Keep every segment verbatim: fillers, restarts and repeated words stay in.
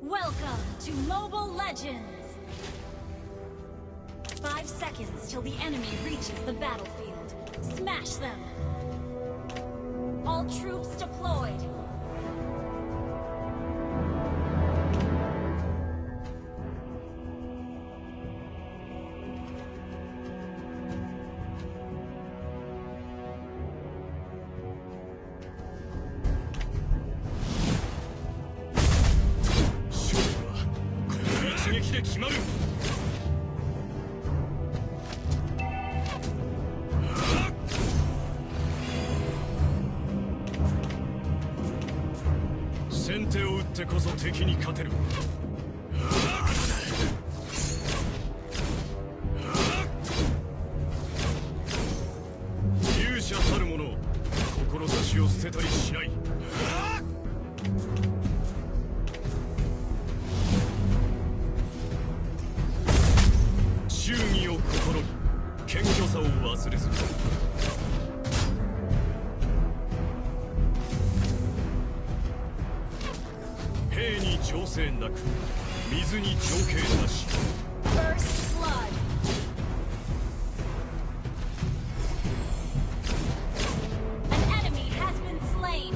Welcome to Mobile Legends! Five seconds till the enemy reaches the battlefield. Smash them! All troops deployed! 先手を打ってこそ敵に勝てる。勇者たる者、志を捨てたりしない。忠義を心に、謙虚さを忘れず。兵に情勢なく、水に情景なし。 First blood. An enemy has been slain.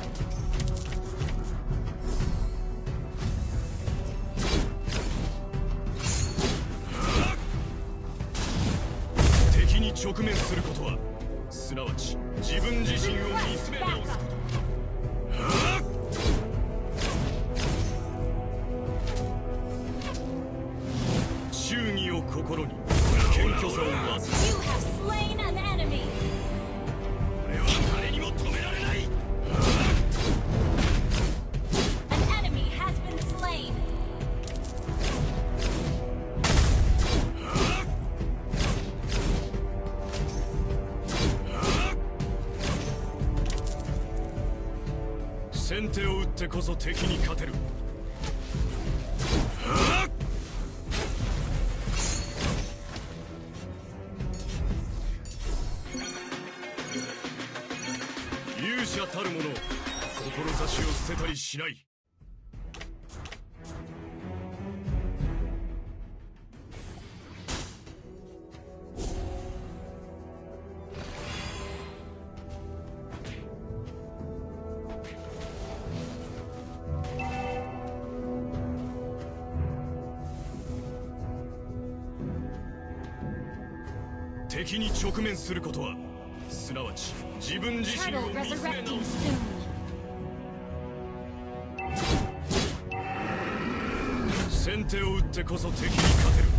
敵に直面することは、すなわち自分自身を見つめ直すこと。忠義を心に、謙虚さを忘れず。 You have slain an enemy. 俺は誰にも止められない。 An enemy has been slain. 先手を打ってこそ敵に勝てる。勇者たる者、志を捨てたりしない。敵に直面することは、すなわち自分自身を Turtle 見つめ resurrecting 直す。 soon. 先手を打ってこそ敵に勝てる。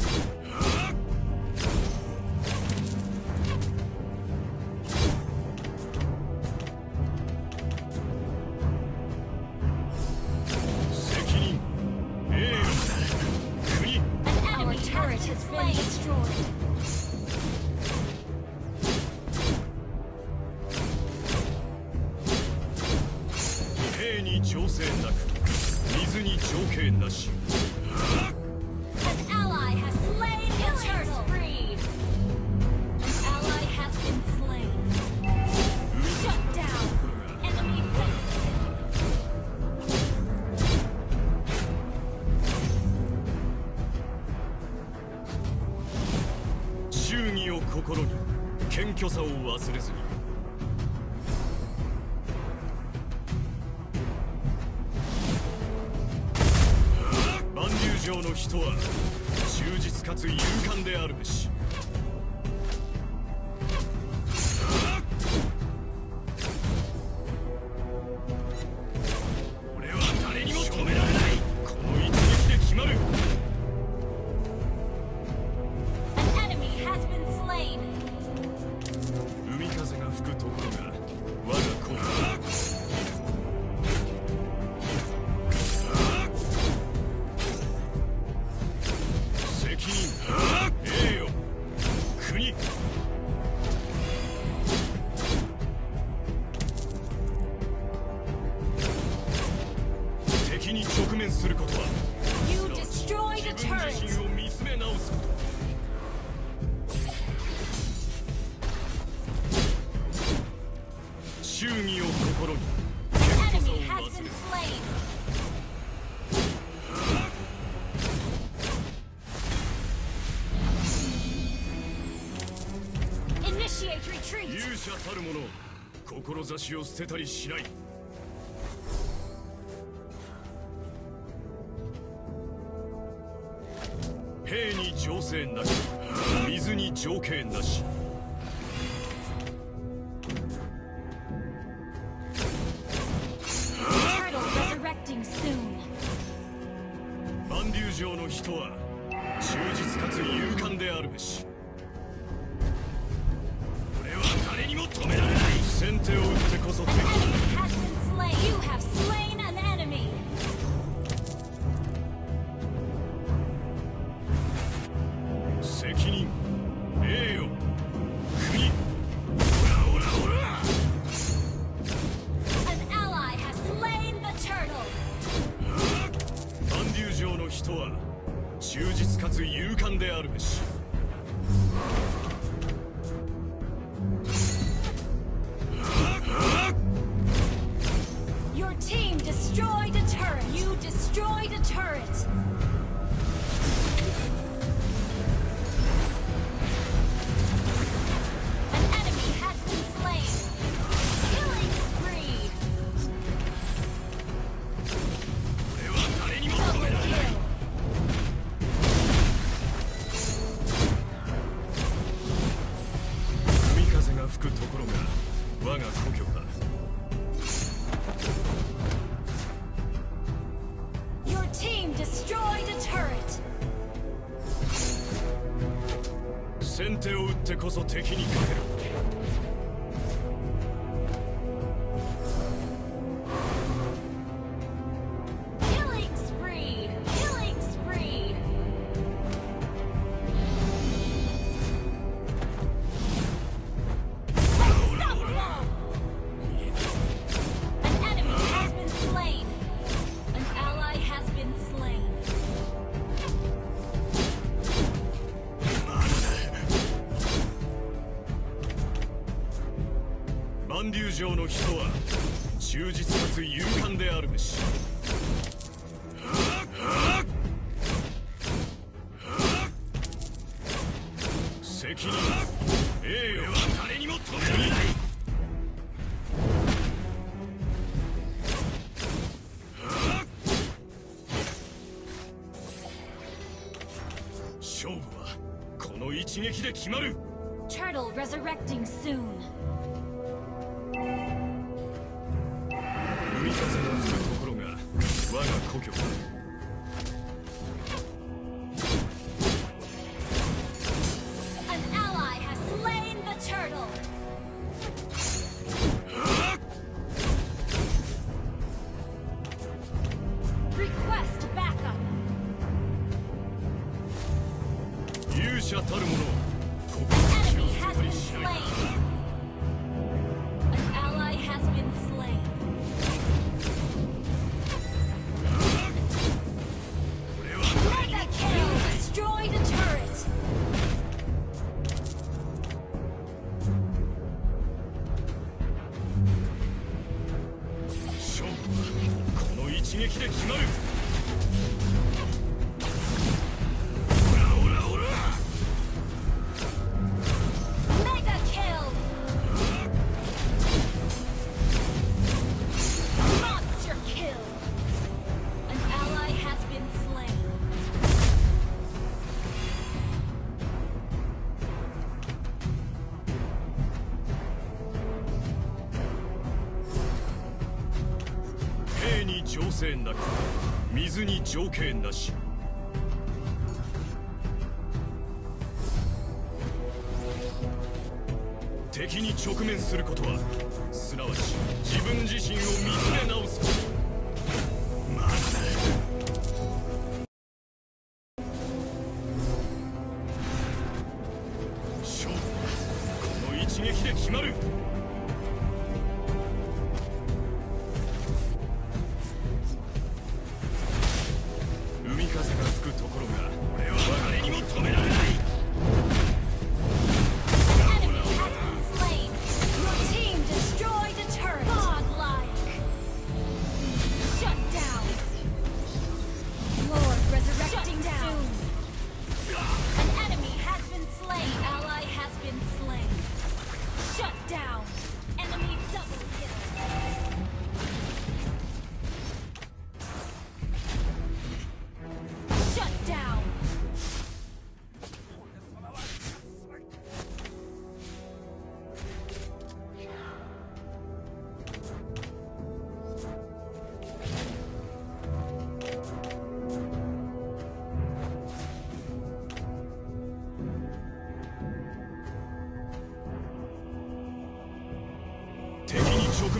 責任、栄誉、国。 Our turret has been destroyed. 兵に情勢なく、水に情景なし。 An ally has slain the turtle. Spree. An ally has been slain. Shut down. Enemy defeated. 忠義を心に、謙虚さを忘れずに。万竜城の人は忠実かつ勇敢であるべし。俺は誰にも止められない。この一撃で決まる。 An enemy has been slain. 海風が吹くところが我が子だ。責任、栄誉、国。敵に直面することは、 You destroyed a 自分自 turret. 身を見つめ直すこと。 忠義を心に、 An 謙虚さを enemy has 忘れ been ず。 slain. 者たる者、志を捨てたりしない。兵に情勢なし、水に情景なし。蛮竜城の人は忠実かつ勇敢であるべし。俺は誰にも止められない。先手を打ってこそ敵。責任、栄誉、国。オラオラオラ。蛮竜城の人は忠実かつ勇敢であるべし。 Your team destroyed a turret. You destroyed a turret. An enemy has been slain. Killing spree. 俺は誰にも止められない。海風が吹くところが我が故郷だ。 Your team destroyed a turret. 先手を打ってこそ敵に勝てる。 Killing spree. Killing spree. Unstoppable. An enemy has been slain. An ally has been slain. 蛮竜城の人は忠実かつ勇敢であるべし。責任、栄誉は誰にも止められない。勝負はこの一撃で決まる。 Turtle resurrecting soon. 海風の吹くところが我が故郷だ。 An ally has slain the turtle. Request backup. 勇者たる者、 Enemy has been slain. An ally has been slain. Mega kill! Destroyed a turret. 勝負はこの一撃で決まる。オラオラオラ。 Mega kill! Monster kill! An ally has been slain. 兵に情勢なく、水に情景なし。敵に直面することはすなわち自分自身を見つめ直すこと。まだ勝負はこの一撃で決まる。海風が吹くところが俺は誰にも止められない。 Enemy has been slain. Your team destroyed a turret. Godlike.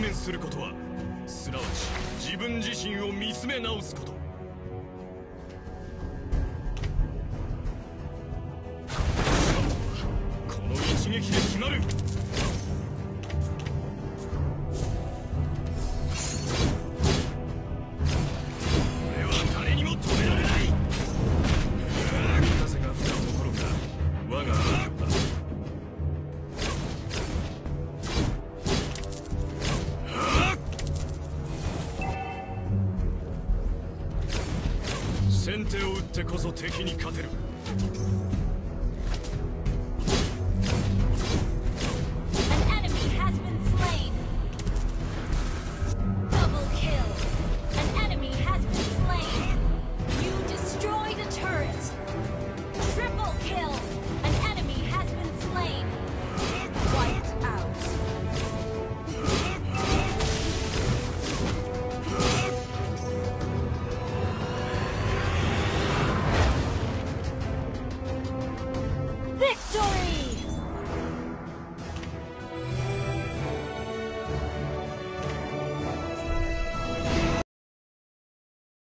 面することはすなわち自分自身を見つめ直すこと。この一撃で決まる。俺は誰にも止められない。風が吹くところが我が悪だ。先手を打ってこそ敵に勝てる。